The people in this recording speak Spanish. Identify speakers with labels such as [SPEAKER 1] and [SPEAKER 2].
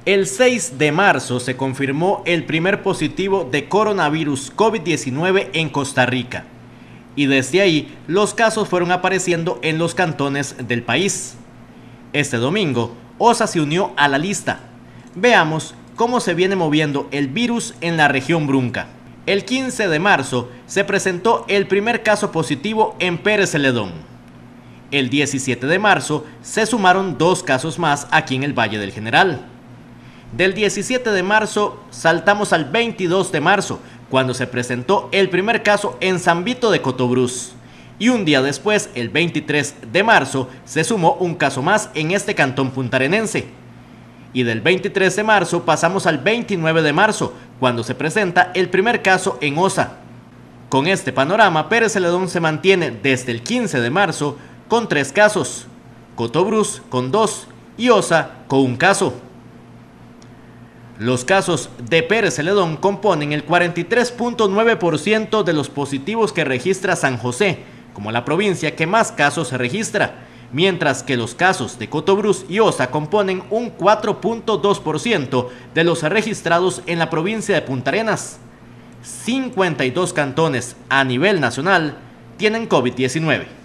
[SPEAKER 1] El 6 de marzo se confirmó el primer positivo de coronavirus COVID-19 en Costa Rica, y desde ahí los casos fueron apareciendo en los cantones del país. Este domingo, OSA se unió a la lista. Veamos cómo se viene moviendo el virus en la región Brunca. El 15 de marzo se presentó el primer caso positivo en Pérez Celedón. El 17 de marzo se sumaron 2 casos más aquí en el Valle del General. Del 17 de marzo saltamos al 22 de marzo, cuando se presentó el primer caso en San Vito de Cotobruz. Y un día después, el 23 de marzo, se sumó un caso más en este cantón puntarenense. Y del 23 de marzo pasamos al 29 de marzo, cuando se presenta el primer caso en OSA. Con este panorama, Pérez Celedón se mantiene desde el 15 de marzo con 3 casos, Cotobruz con 2 y OSA con 1 caso. Los casos de Pérez Celedón componen el 43.9% de los positivos que registra San José, como la provincia que más casos se registra, mientras que los casos de Cotobruz y OSA componen un 4.2% de los registrados en la provincia de Punta Arenas. 52 cantones a nivel nacional tienen COVID-19.